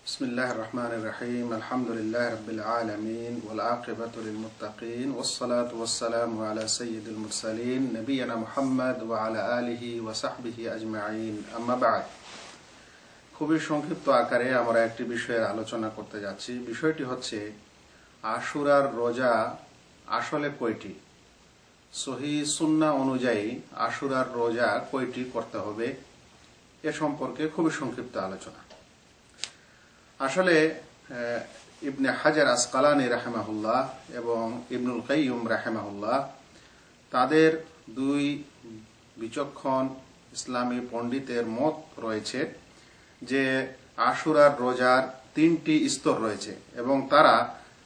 बिस्मिल्लाहिर रहमानिर रहीम अल्हम्दुलिल्लाहि रब्बिल आलमीन वल आक़िबतु लिल मुत्तक़ीन वस्सलातु वस्सलामु अला सय्यिदिल मुरसलीन नबियना मुहम्मद व अला आलिहि व सहबिहि अजमाइन अम्मा बाद। খুবই সংক্ষিপ্ত আকারে আমরা একটি বিষয়ের আলোচনা করতে যাচ্ছি। বিষয়টি হচ্ছে আশুরার রোজা আসলে কয়টি, সহিহ সুন্নাহ অনুযায়ী আশুরার রোজা কয়টি করতে হবে এ সম্পর্কে খুবই সংক্ষিপ্ত আলোচনা। আসলে ইবনে হাজার আসকালানী রাহিমাহুল্লাহ এবং ইবনুল কাইয়ুম রাহিমাহুল্লাহ তাদের দুই বিচক্ষণ ইসলামী পণ্ডিতের মত রয়েছে যে আশুরার রোজার তিনটি স্তর রয়েছে এবং তারা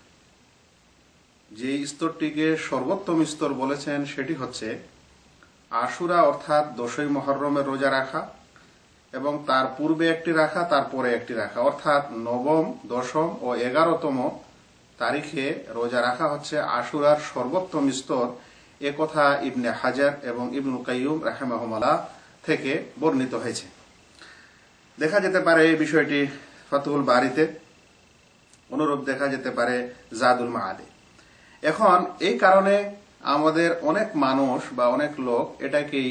যে স্তরটিকে সর্বোত্তম স্তর বলেছেন সেটি হচ্ছে আশুরা অর্থাৎ 10ই মুহররমের রোজা রাখা এবং তার পূর্বে একটি রাখা, তারপরে একটি রাখা, অর্থাৎ নবম, দশম ও 11তম তারিখে রোজা রাখা হচ্ছে আশুরার সর্বোত্তম স্তর। এ কথা ইবনে হাজার এবং ইবনুল কাইয়ুম রাহিমাহুল্লাহ থেকে বর্ণিত হয়েছে। দেখা যেতে পারে এই বিষয়টি ফাতহুল বারিতে, অনুরূপ দেখা যেতে পারে জাদুল মাআদে। এখন এই কারণে আমাদের অনেক মানুষ বা অনেক লোক এটাকেই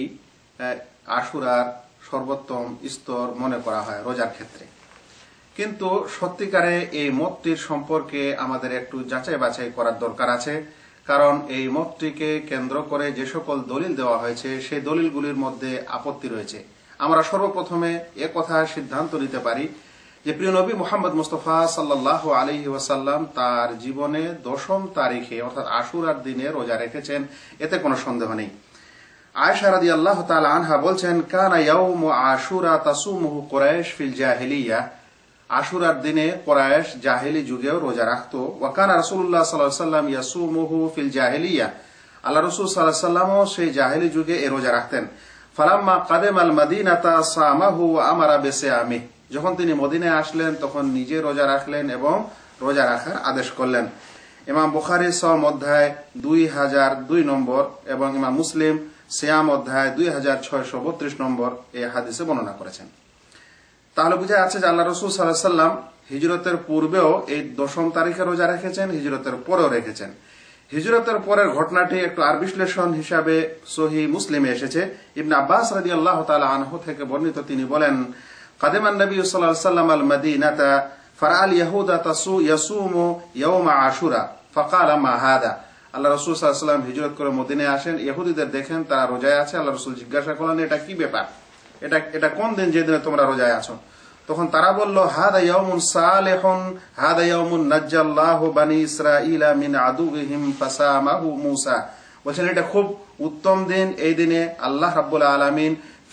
আশুরার সর্বোত্তম স্তর মনে করা হয় রোজার ক্ষেত্রে, কিন্তু সত্যিকারে এই মতটির সম্পর্কে আমাদের একটু যাচাই বাছাই করার দরকার আছে। কারণ এই মতটিকে কেন্দ্র করে যে সকল দলিল দেওয়া হয়েছে সেই দলিলগুলির মধ্যে আপত্তি রয়েছে। আমরা সর্বপ্রথমে এ কথা সিদ্ধান্ত নিতে পারি যে প্রিয় নবী মুহাম্মদ মুস্তাফা সাল্লাল্লাহু আলাইহি ওয়াসাল্লাম তার জীবনে 10ম তারিখে অর্থাৎ আশুরার দিনে রোজা রেখেছেন, এতে কোনো সন্দেহ নেই। আয়েশা রাদিয়াল্লাহু তাআলা আনহা বলছেন, কানা ইয়াউমু আশুরা তাসুমুহু কুরাইশ ফিল জাহিলিয়া। আশুরার দিনে কুরাইশ জাহেলি যুগেও রোজা রাখতো। ওয়া কানা রাসূলুল্লাহ সাল্লাল্লাহু আলাইহি ওয়াসাল্লাম ইয়াসুমুহু ফিল জাহিলিয়া। আল্লাহ রাসূল সাল্লাল্লাহু আলাইহি ওয়াসাল্লামও সেই জাহেলি যুগে এই রোজা রাখতেন। ফালাম্মা কাদামাল মাদিনাতা সামাহু ওয়া আমারা বিসিয়ামিহি। যখন তিনি মদিনায় আসলেন তখন নিজে রোজা রাখলেন এবং রোজা রাখার আদেশ করলেন। ইমাম বুখারী সওম অধ্যায় 2002 নম্বর এবং ইমাম মুসলিম সিয়াম অধ্যায় 2632 নম্বর এই হাদিসে বর্ণনা করেছেন। তাহলে বোঝা যাচ্ছে যে আল্লাহ রাসূল সাল্লাল্লাহু আলাইহি ওয়াসাল্লাম হিজরতের পূর্বেও এই 10ম তারিখে রোজা রেখেছেন, হিজরতের পরেও রেখেছেন। হিজরতের পরের ঘটনাটি একটু আর বিশ্লেষণ হিসাবে সহিহ মুসলিমে এসেছে। ইবনে আব্বাস রাদিয়াল্লাহু তাআলা আনহু থেকে বর্ণিত, তিনি বলেন, কাদামান নবী সাল্লাল্লাহু আলাইহি ওয়াসাল্লাম আল মাদিনাতা ফারাআল ইয়াহুদা ইয়াসুমু ইয়াউমা আশুরা ফাকালা মা হাদা। আল্লাহ রাসূল সাল্লাল্লাহু আলাইহি ওয়াসাল্লাম হিজরত করে মদিনায় আসেন, ইহুদিদের দেখেন তারা রোজায় আছে। আল্লাহ রাসূল জিজ্ঞাসা করলেন, এটা কি ব্যাপার, এটা কোন দিন যে দিনে তোমরা রোজায় আছো? তখন তারা বলল, হাদা ইয়াউমুন সালিহুন হাদা ইয়াউমুন নাজ্জাল্লাহু বানি ইসরাঈলা মিন আদুবিহিম ফাসামাহু মূসা। বলেন এটা খুব উত্তম দিন, এই দিনে আল্লাহ রাব্বুল আলামিন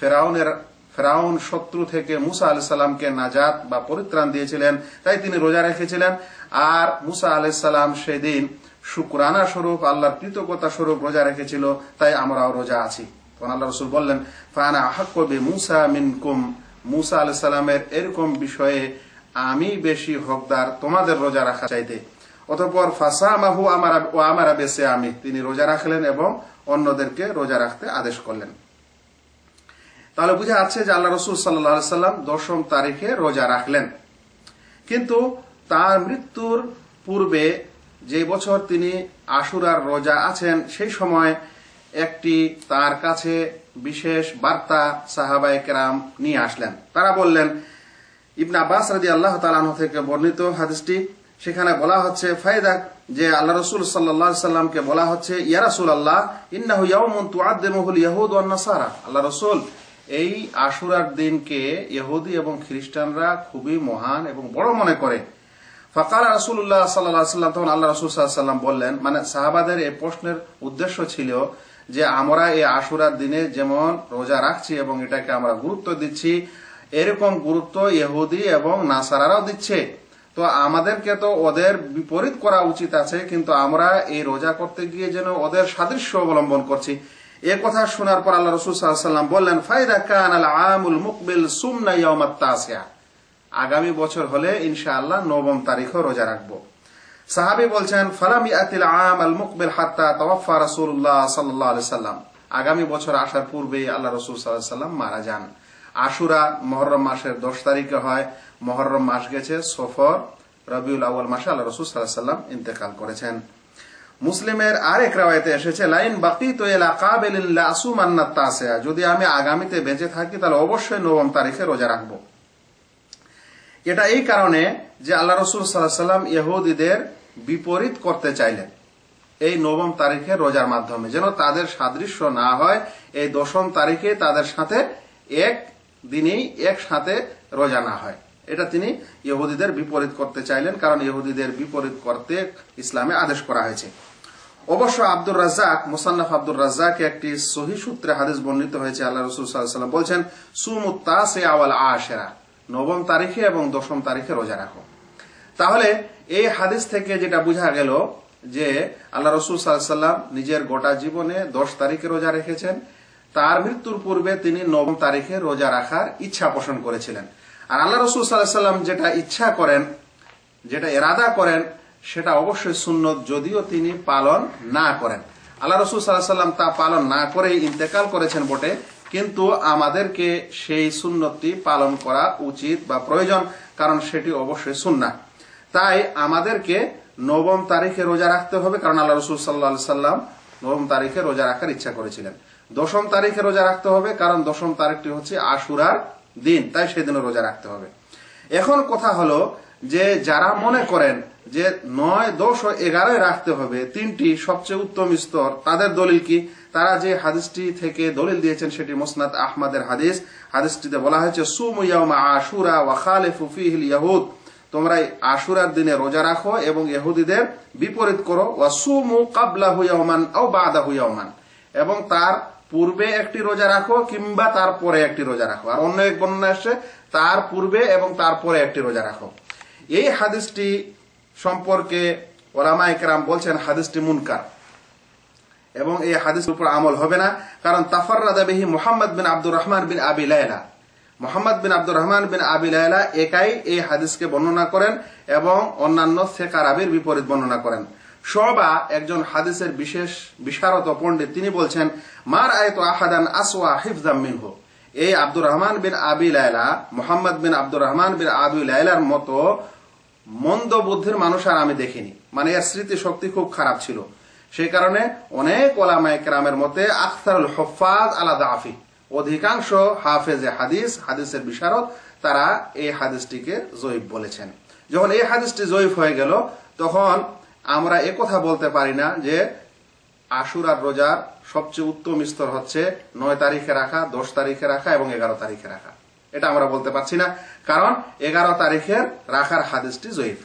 ফেরাউন শত্রু থেকে মূসা আলাইহিস সালামকে নাজাত বা পরিত্রাণ দিয়েছিলেন, তাই তিনি রোজা রেখেছিলেন। আর মূসা আলাইহিস সালাম সেদিন শুকরানা স্বরূপ, আল্লাহর কৃতজ্ঞতা স্বরূপ রোজা রেখেছিল, তাই আমরাও রোজা আছি। তখন আল্লাহ রাসূল বললেন, ফানা আহাক্কু বিমূসা মিনকুম। মূসা আলাইহিস সালামের এরকম বিষয়ে আমি বেশি হকদার তোমাদের রোজা রাখা চাইতে। অতঃপর ফাসামাহু আমারা বিসিয়ামি, তিনি রোজা রাখলেন এবং অন্যদেরকে রোজা রাখতে আদেশ করলেন। তাহলে বোঝা যাচ্ছে যে আল্লাহ রাসূল সাল্লাল্লাহু আলাইহি ওয়াসাল্লাম 10ম তারিখে রোজা রাখলেন, কিন্তু তার মৃত্যুর পূর্বে যে বছর তিনি আশুরার রোজা আছেন সেই সময় একটি তার কাছে বিশেষ বার্তা সাহাবায়ে কেরাম নিয়ে আসলেন। তারা বললেন, ইবনে আব্বাস রাদিয়াল্লাহু তাআলা আনহু থেকে বর্ণিত হাদিসটি, সেখানে বলা হচ্ছে ফায়দা যে আল্লাহ রাসূল সাল্লাল্লাহু আলাইহি ওয়াসাল্লামকে বলা হচ্ছে, ইয়া রাসূলুল্লাহ ইন্নাহু ইয়াউমুন তুআদ্দিমুহুল ইয়াহুদ ওয়ান নাসারা। আল্লাহ রাসূল, এই আশুরার দিনকে ইহুদি এবং খ্রিস্টানরা খুবই মহান এবং বড় মনে করে। ফাকালা রাসূলুল্লাহ সাল্লাল্লাহু আলাইহি ওয়াসাল্লাম, তখন আল্লাহ রাসূল সাল্লাল্লাহু আলাইহি ওয়াসাল্লাম বললেন, মানে সাহাবাদের এই প্রশ্নের উদ্দেশ্য ছিল যে আমরা এই আশুরার দিনে যেমন রোজা রাখছি এবং এটাকে আমরা গুরুত্ব দিচ্ছি, এরকম গুরুত্ব ইহুদি এবং নাসারারাও দিচ্ছে, তো আমাদেরকে তো ওদের বিপরীত করা উচিত আছে, কিন্তু আমরা এই রোজা করতে গিয়ে যেন ওদের সাদৃশ্য অবলম্বন করছি। এই কথা শোনার পর আল্লাহ রাসূল সাল্লাল্লাহু আলাইহি ওয়াসাল্লাম বললেন, ফাইদা কানাল আমুল মুকবিল সুমনা ইয়াউমাত তাসিয়া। আগামী বছর হলে ইনশাআল্লাহ 9ম তারিখে রোজা রাখবো। সাহাবী বলছেন, ফালাম ইয়াতিল আম আল মুকবিল হাত্তা তাওয়াফা রাসূলুল্লাহ সাল্লাল্লাহু আলাইহি ওয়াসাল্লাম। আগামী বছর আসার পূর্বেই আল্লাহ রাসূল সাল্লাল্লাহু আলাইহি ওয়াসাল্লাম মারা যান। আশুরা মুহররম মাসের 10 তারিখে হয়। মুহররম মাস গেছে, সফর, রবিউল আউয়াল মাসে আল্লাহ রাসূল সাল্লাল্লাহু আলাইহি ওয়াসাল্লাম ইন্তেকাল করেছেন। মুসলিমের আরেক রাওয়ায়াতে এসেছে, লাইন বাকিতু ইলা কাবিলিন লা আসুমান্না তাসিয়া, যদি আমি আগামীতে বেঁচে থাকি তাহলে অবশ্যই 9 তারিখে রোজা রাখব। এটা এই কারণে যে আল্লাহ রাসূল সাল্লাল্লাহু আলাইহি ওয়াসাল্লাম ইহুদিদের বিপরীত করতে চাইলেন এই 9 তারিখে রোজার মাধ্যমে, যেন তাদের সাদৃশ্য না হয়। এই 10 তারিখে তাদের সাথে এক দিনেই একসাথে রোজা না হয়, এটা তিনি ইহুদিদের বিপরীত করতে চাইলেন, কারণ ইহুদিদের বিপরীত করতে ইসলামে আদেশ করা হয়েছে। অবশ্য আব্দুর রাজ্জাক, মুসান্নাফ আব্দুর রাজ্জাক একটি সহিহ সূত্রে হাদিস বর্ণিত হয়েছে, আল্লাহ রাসূল সাল্লাল্লাহু আলাইহি ওয়াসাল্লাম বলছেন, সুমুত তাসিআ ওয়াল আশিরা, 9 তারিখে এবং 10 তারিখে রোজা রাখো। তাহলে এই হাদিস থেকে যেটা বোঝা গেল যে আল্লাহ রাসূল সাল্লাল্লাহু আলাইহি ওয়াসাল্লাম নিজের গোটা জীবনে 10 তারিখে রোজা রেখেছেন। তার মৃত্যুর পূর্বে তিনি 9 তারিখে রোজা রাখার ইচ্ছা পোষণ করেছিলেন। আর আল্লাহ রাসূল সাল্লাল্লাহু আলাইহি ওয়াসাল্লাম যেটা ইচ্ছা করেন, যেটা ইরাদা করেন, সেটা অবশ্যই সুন্নত, যদিও তিনি পালন না করেন। আল্লাহ রাসূল সাল্লাল্লাহু আলাইহি ওয়াসাল্লাম তা পালন না করেই ইন্তেকাল করেছেন বটে, কিন্তু আমাদেরকে সেই সুন্নতটি পালন করা উচিত বা প্রয়োজন, কারণ সেটি অবশ্যই সুন্নাহ। তাই আমাদেরকে 9 তারিখে রোজা রাখতে হবে, কারণ আল্লাহ রাসূল সাল্লাল্লাহু আলাইহি ওয়াসাল্লাম 9 তারিখে রোজা রাখার ইচ্ছা করেছিলেন। 10 তারিখে রোজা রাখতে হবে, কারণ 10 তারিখটি হচ্ছে আশুরার দিন, তাই সেদিনও রোজা রাখতে হবে। এখন কথা হলো যে যারা মনে করেন যে 9, 10 ও 11 রাখতে হবে, তিনটি সবচেয়ে উত্তম স্তর, তাদের দলিল কি? তারা যে হাদিসটি থেকে দলিল দিয়েছেন সেটি মুসনাদ আহমদের হাদিস। হাদিসটিতে বলা হয়েছে, সুমু ইয়াউমা আশুরা ওয়া খালিফু ফীহিল ইয়াহুদ, তোমরা আশুরার দিনে রোজা রাখো এবং ইহুদিদের বিপরীত করো। ওয়া সুমু ক্বাবলাহু ইয়াওমান আও বা'দাহু ইয়াওমান, এবং তার পূর্বে একটি রোজা রাখো কিংবা তার পরে একটি রোজা রাখো। আর অন্য এক বর্ণনা আসছে তার পূর্বে এবং তারপরে একটি রোজা রাখো। এই হাদিসটি সম্পর্কে উলামায়ে কেরাম বলছেন হাদিসটি মুনকার, এবং এই হাদিসের উপর আমল হবে না, কারণ তাফাররাদা বিহি মুহাম্মদ বিন আব্দুর রহমান বিন আবি লায়লা, মুহাম্মদ বিন আব্দুর রহমান বিন আবি লায়লা একাই এই হাদিসকে বর্ণনা করেন এবং অন্যান্য সিকা রাবীর বিপরীত বর্ণনা করেন। শুবা, একজন হাদিসের বিশেষ বিশারদ পণ্ডিত, তিনি বলছেন, মা রাআইতু আহাদান আসওয়া হিফযাম মিনহু, এই আব্দুর রহমান বিন আবি লায়লা, মুহাম্মদ বিন আব্দুর রহমান বিন আবি লায়লার মতো মন্দ বুদ্ধির মানুষ আর আমি দেখিনি। মানে এর স্মৃতি শক্তি খুব খারাপ ছিল, সেই কারণে অনেক ওলামায়ে কেরামের মতে আকসারুল হুফাজ আলা দাফি, অধিকাংশ হাফেজে হাদিস, হাদিসের বিশারদ, তারা এই হাদিসটিকে জয়ীফ বলেছেন। যখন এই হাদিসটি জয়ীফ হয়ে গেল, তখন আমরা একথা বলতে পারি না যে আশুরার রোজার সবচেয়ে উত্তম স্তর হচ্ছে 9 তারিখে রাখা, 10 তারিখে রাখা এবং 11 তারিখে রাখা। এটা আমরা বলতে পারছি না, কারণ 11 তারিখের রাখার হাদিসটি জয়ীফ।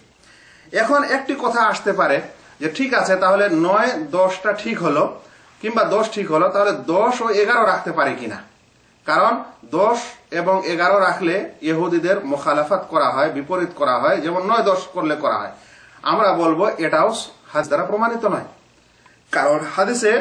এখন একটি কথা আসতে পারে যে ঠিক আছে, তাহলে 9, 10টা ঠিক হলো কিংবা 10 ঠিক হলো, তাহলে 10 ও 11 রাখতে পারে কিনা? কারণ 10 এবং 11 রাখলে ইহুদিদের মুখালাফাত করা হয়, বিপরীত করা হয়, যেমন 9, 10 করলে করা হয়। আমরা বলবো এটাও হাদিস দ্বারা প্রমাণিত নয়, কারণ হাদিসে,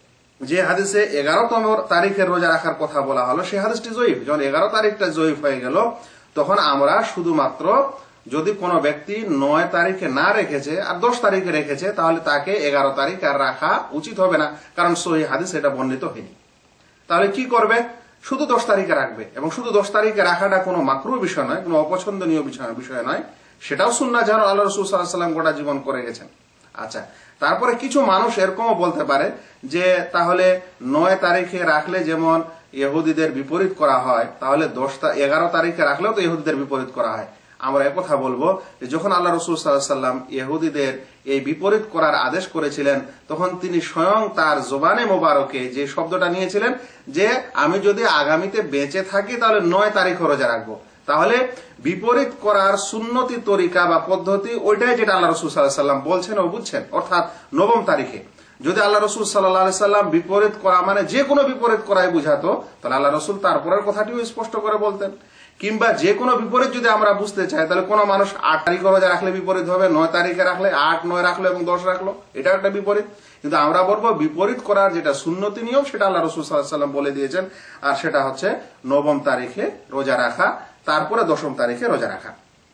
যে হাদিসে 11তম তারিখের রোজা রাখার কথা বলা হলো, সেই হাদিসটি জয়ীফ। যখন 11 তারিখটা জয়ীফ হয়ে গেল, তখন আমরা শুধুমাত্র, যদি কোনো ব্যক্তি 9 তারিখে না রেখেছে আর 10 তারিখে রেখেছে, তাহলে তাকে 11 তারিখ আর রাখা উচিত হবে না, কারণ সহিহ হাদিস এটা বর্ণিত হয়নি। তাহলে কি করবে? শুধু 10 তারিখে রাখবে, এবং শুধু 10 তারিখে রাখাটা কোনো মাকরুহ বিষয় নয়, কোনো অপছন্দনীয় বিষয় নয়, সেটাও সুন্নাহ, যেন আল্লাহ রাসূল সাল্লাল্লাহু আলাইহি ওয়াসাল্লাম গোটা জীবন করে গেছেন। আচ্ছা, তারপরে কিছু মানুষ এরকমও বলতে পারে যে তাহলে 9 তারিখে রাখলে যেমন ইহুদিদের বিপরীত করা হয়, তাহলে 11 তারিখে রাখলেও তো ইহুদিদের বিপরীত করা হয়। আমরা একথা বলবো যে যখন আল্লাহ রাসূল সাল্লাল্লাহু আলাইহি ওয়াসাল্লাম ইহুদিদের এই বিপরীত করার আদেশ করেছিলেন, তখন তিনি স্বয়ং তার জবানে মোবারকে যে শব্দটা নিয়েছিলেন যে আমি যদি আগামীতে বেঁচে থাকি তাহলে 9 তারিখে রোজা রাখবো। তাহলে বিপরীত করার সুন্নতি তরিকা বা পদ্ধতি ওইটাই যেটা আল্লাহ রাসূল সাল্লাল্লাহু আলাইহি ওয়াসাল্লাম বলছেন ও বুঝছেন, অর্থাৎ 9 তারিখে। যদি আল্লাহ রাসূল সাল্লাল্লাহু আলাইহি ওয়াসাল্লাম বিপরীত করা মানে যে কোনো বিপরীত করাই বুঝাতো, তাহলে আল্লাহ রাসূল তারপরের কথাটিও স্পষ্ট করে বলতেন। কিংবা যে কোনো বিপরীত যদি আমরা বুঝতে চাই, তাহলে কোনো মানুষ 8 তারিখে রোজা রাখলে বিপরীত হবে, 9 তারিখে রাখলে 8, 9 রাখলো এবং 10 রাখলো, এটা একটা বিপরীত। কিন্তু আমরা বলবো বিপরীত করার যেটা সুন্নতি নিয়ম, সেটা আল্লাহ রাসূল সাল্লাল্লাহু আলাইহি ওয়াসাল্লাম বলে দিয়েছেন, আর সেটা হচ্ছে 9 তারিখে রোজা রাখা, তারপরে 10 তারিখে রোজা রাখা।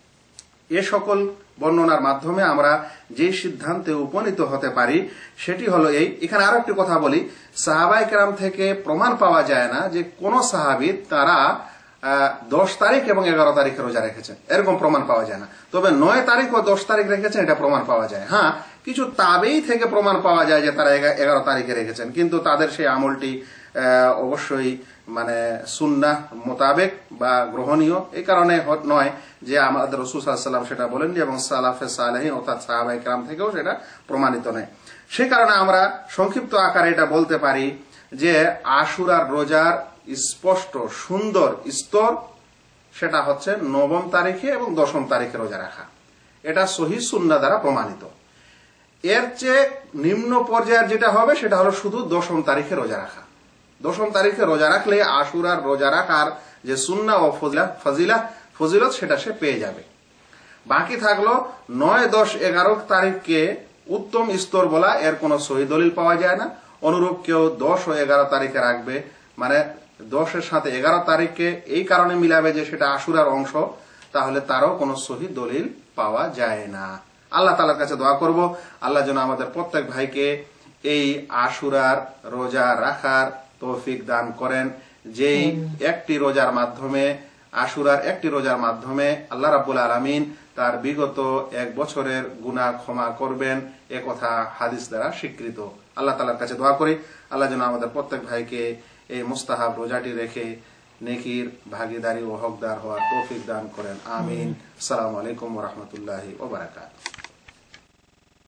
এ সকল বর্ণনার মাধ্যমে আমরা যে সিদ্ধান্তে উপনীত হতে পারি সেটি হলো এই। এখানে আরো একটি কথা বলি, সাহাবায়ে কেরাম থেকে প্রমাণ পাওয়া যায় না যে কোন সাহাবী তারা 10 তারিখ এবং 11 তারিখে রোজা রেখেছেন, এরকম প্রমাণ পাওয়া যায় না। তবে 9 তারিখ ও 10 তারিখ রেখেছেন, এটা প্রমাণ পাওয়া যায়। হ্যাঁ, কিছু তাবেই থেকে প্রমাণ পাওয়া যায় যে তারা 11 তারিখে রেখেছেন, কিন্তু তাদের সেই আমলটি অবশ্যই মানে সুন্নাহ মোতাবেক বা গ্রহণীয় এই কারণে নয় যে আমাদের রাসূল সাল্লাল্লাহু আলাইহি ওয়াসাল্লাম সেটা বলেননি এবং সালাফে সালেহিন অর্থাৎ সাহাবায়ে কেরাম থেকেও সেটা প্রমাণিত নয়। সে কারণে আমরা সংক্ষিপ্ত আকারে এটা বলতে পারি যে আশুরার রোজার স্পষ্ট সুন্দর স্তর সেটা হচ্ছে 9 তারিখে এবং 10 তারিখে রোজা রাখা। এটা সহিহ সুন্নাহ দ্বারা প্রমাণিত। এর চেয়ে নিম্ন পর্যায়ের যেটা হবে সেটা হলো শুধু 10 তারিখে রোজা রাখা। 10 তারিখে রোজা রাখলে আশুরার রোজা রাখার যে সুন্নাহ ও ফজিলত সেটা সে পেয়ে যাবে। বাকি থাকলো 9, 10, 11 তারিখকে উত্তম স্তর বলা, এর কোনো সহি দলিল পাওয়া যায় না। অনুরূপ কেউ 10 ও 11 তারিখে রাখবে, মানে 10-এর সাথে 11 তারিখকে এই কারণে মিলাবে যে সেটা আশুরার অংশ, তাহলে তারও কোনো সহি দলিল পাওয়া যায় না। আল্লাহ তাআলার কাছে দোয়া করব, আল্লাহ যেন আমাদের প্রত্যেক ভাইকে এই আশুরার রোজা রাখার তৌফিক দান করেন, যেই একটি রোজার মাধ্যমে আশুরার একটি রোজার মাধ্যমে আল্লাহ রাব্বুল আলামিন তার বিগত 1 বছরের গুনাহ ক্ষমা করবেন, এ কথা হাদিস দ্বারা স্বীকৃত। আল্লাহ তাআলার কাছে দোয়া করি আল্লাহ যেন আমাদের প্রত্যেক ভাইকে এই মুস্তাহাব রোজাটি রেখে নেকির ভাগীদারি ও হকদার হওয়ার তৌফিক দান করেন। আমিন। আসসালামু আলাইকুম ওয়া রাহমাতুল্লাহি ওয়া বারাকাতুহু।